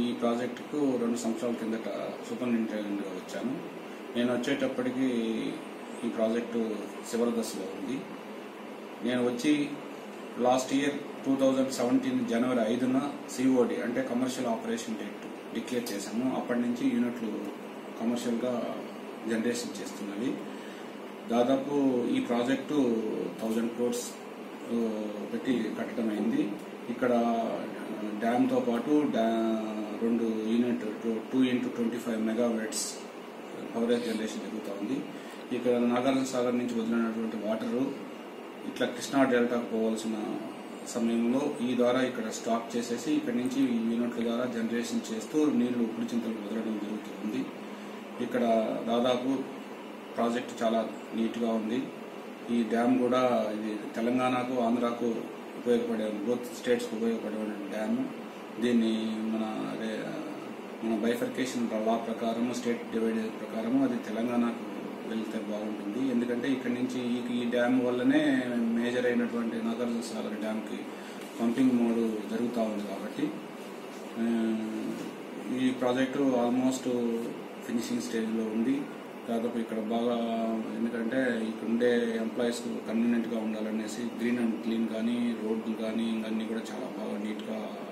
ఈ ప్రాజెక్టుకు 2 సంవత్సరాల కిందట సూపరింటెండెంట్గా వచ్చాను. నేను వచ్చేటప్పటికి ఈ ప్రాజెక్టు చివరి దశలో ఉంది. నేను వచ్చి లాస్ట్ ఇయర్ 2017 జనవరి 5న COD అంటే కమర్షియల్ ఆపరేషన్ డేట్ డిక్లేర్ చేశాము. అప్పటి నుంచి యూనిట్లు కమర్షియల్గా జనరేషన్ చేస్తున్నవి. దాదాపు ఈ ప్రాజెక్టు 1000 crores పెట్టి కట్టడం అయింది. ఇక్కడ డ్యామ్తో పాటు 2 యూనిట్ 2 into 25 మెగావాట్స్ పవరేజ్ జనరేషన్ జరుగుతూ ఉంది. ఇక్కడ నాగార్జున సాగర్ నుంచి వదిలినటువంటి వాటరు ఇట్లా కృష్ణా డెల్టాకు పోవాల్సిన సమయంలో ఈ ద్వారా ఇక్కడ స్టాక్ చేసేసి ఇక్కడ నుంచి ఈ యూనిట్ల ద్వారా జనరేషన్ చేస్తూ నీళ్లు ఉప్పుడు చింతలు వదలడం జరుగుతుంది. ఇక్కడ దాదాపు ప్రాజెక్ట్ చాలా నీట్గా ఉంది. ఈ డ్యామ్ కూడా ఇది తెలంగాణకు ఆంధ్రాకు ఉపయోగపడే బోత్ స్టేట్స్కి ఉపయోగపడే డ్యామ్. దీన్ని మన బైఫర్కేషన్ లా ప్రకారం స్టేట్ డివైడ్ ప్రకారం అది తెలంగాణకు వెళ్తే బాగుంటుంది. ఎందుకంటే ఇక్కడ నుంచి ఈ డ్యామ్ వల్లనే మేజర్ అయినటువంటి నాగార్జున సాగర్ డ్యామ్కి పంపింగ్ మోడ్ జరుగుతూ ఉంది. కాబట్టి ఈ ప్రాజెక్టు ఆల్మోస్ట్ ఫినిషింగ్ స్టేజ్లో ఉంది. దాదాపు ఇక్కడ బాగా ఎందుకంటే ఇక్కడ ఉండే ఎంప్లాయీస్కు కన్వీనియంట్గా ఉండాలనేసి గ్రీన్ అండ్ క్లీన్ కానీ రోడ్లు కానీ ఇవన్నీ కూడా చాలా బాగా నీట్గా